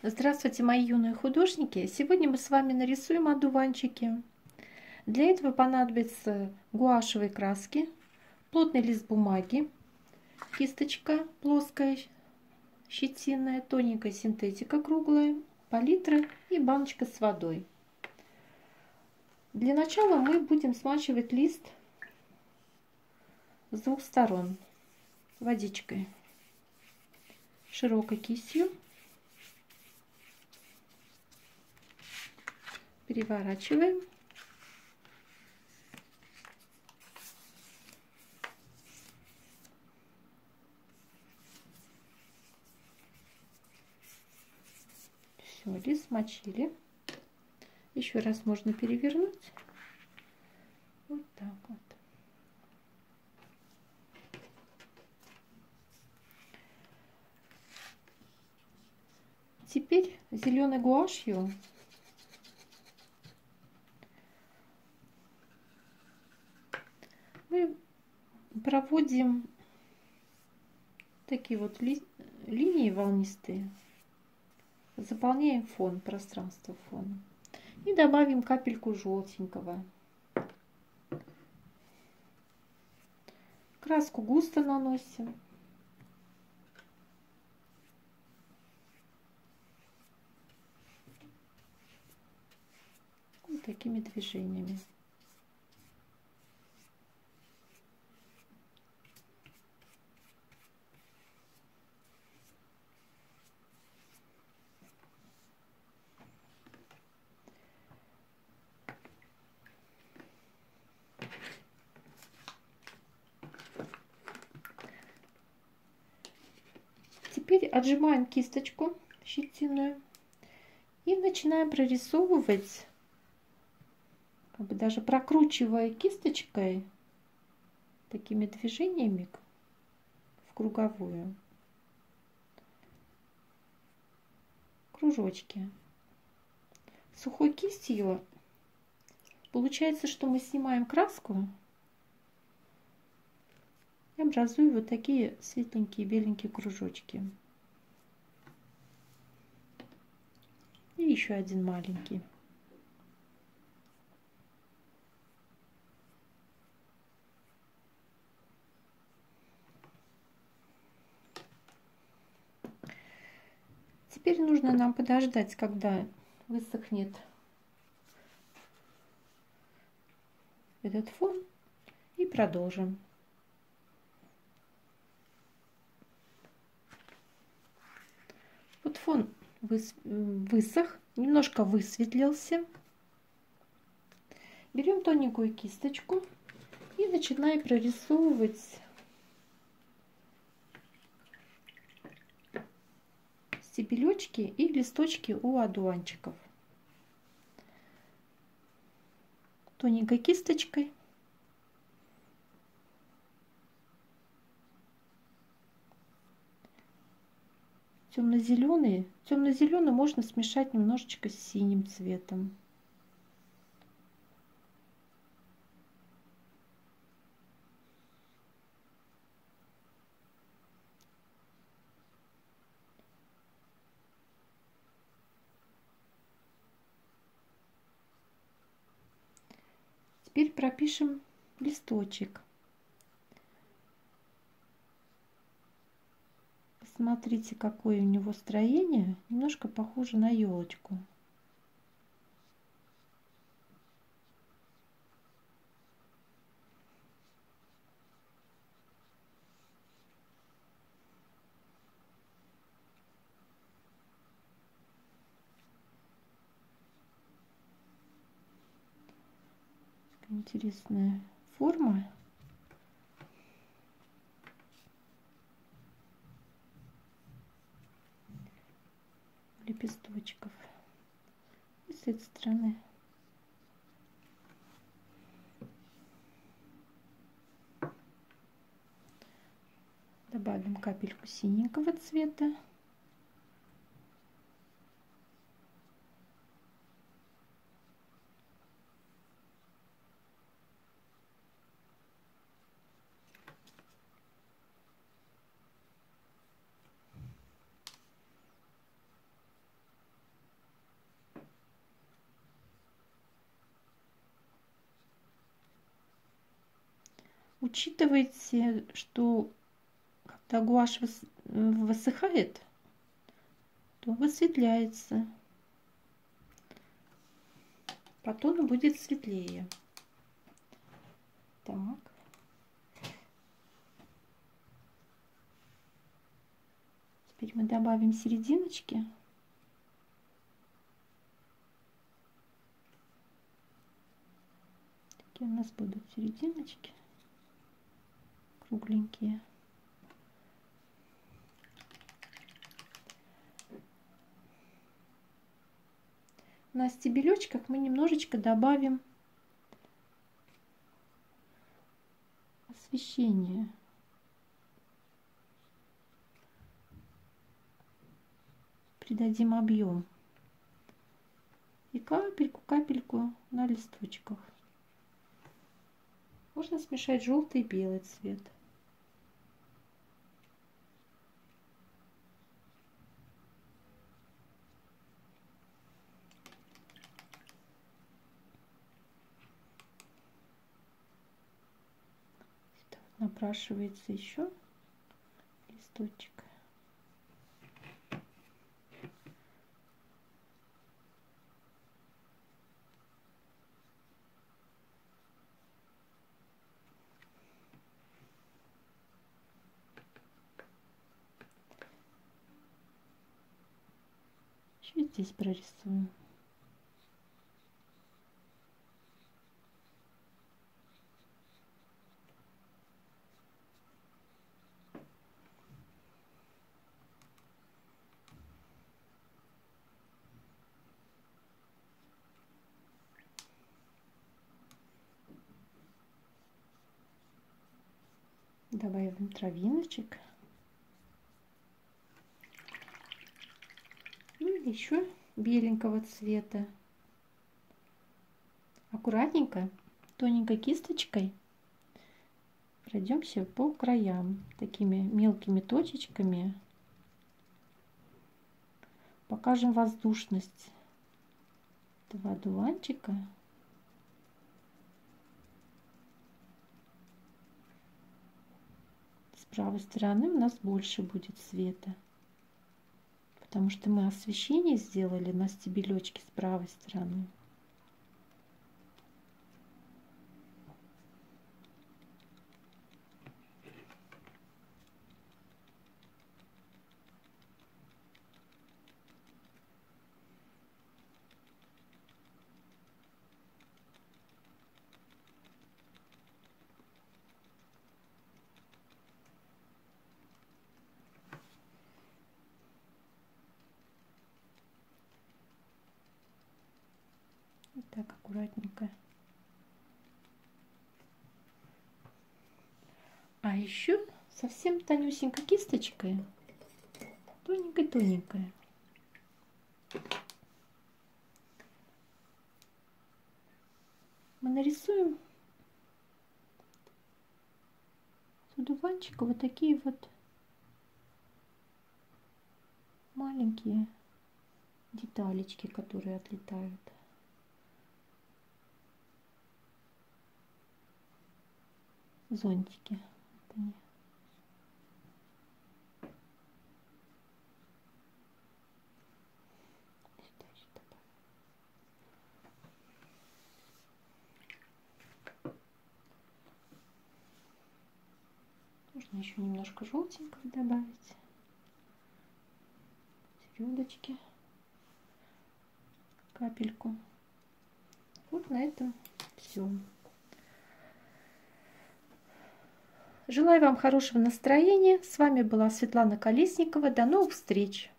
Здравствуйте, мои юные художники! Сегодня мы с вами нарисуем одуванчики. Для этого понадобятся гуашевые краски, плотный лист бумаги, кисточка плоская, щетинная, тоненькая синтетика круглая, палитра и баночка с водой. Для начала мы будем смачивать лист с двух сторон водичкой, широкой кистью. Переворачиваем. Все, лист смочили. Еще раз можно перевернуть. Вот так вот. Теперь зеленой гуашью мы проводим такие вот линии волнистые, заполняем фон, пространство фона и добавим капельку желтенького. Краску густо наносим. Вот такими движениями. Теперь отжимаем кисточку щетинную и начинаем прорисовывать, как бы даже прокручивая кисточкой такими движениями в круговую кружочки. Сухой кистью получается, что мы снимаем краску и образуем вот такие светленькие беленькие кружочки. И еще один маленький. Теперь нужно нам подождать, когда высохнет этот фон, и продолжим. Вот фон высох, немножко высветлился. Берем тоненькую кисточку и начинаем прорисовывать стебелечки и листочки у одуванчиков. Тоненькой кисточкой. Темно-зеленый. Темно-зеленый можно смешать немножечко с синим цветом. Теперь пропишем листочек. Смотрите, какое у него строение. Немножко похоже на елочку. Интересная форма. Лепесточков. И с этой стороны. Добавим капельку синенького цвета. учитывайте, что когда гуашь высыхает, то высветляется. По тону будет светлее. Так. Теперь мы добавим серединочки. Такие у нас будут серединочки кругленькие. На стебелечках мы немножечко добавим освещение. Придадим объем. И капельку на листочках. Можно смешать желтый и белый цвет. Напрашивается еще листочек. Еще здесь прорисуем. Добавим травиночек. Ну и еще беленького цвета. Аккуратненько, тоненькой кисточкой пройдемся по краям такими мелкими точечками. Покажем воздушность этого одуванчика. С правой стороны у нас больше будет света, потому что мы освещение сделали на стебелечке с правой стороны. Вот так аккуратненько. А еще совсем тонюсенькой кисточкой, тоненькой-тоненькой, мы нарисуем с одуванчика вот такие вот маленькие деталечки, которые отлетают. Зонтики. Вот они. Можно еще немножко желтенького добавить. Середочки. Капельку. Вот на этом все. Желаю вам хорошего настроения. С вами была Светлана Колесникова. До новых встреч!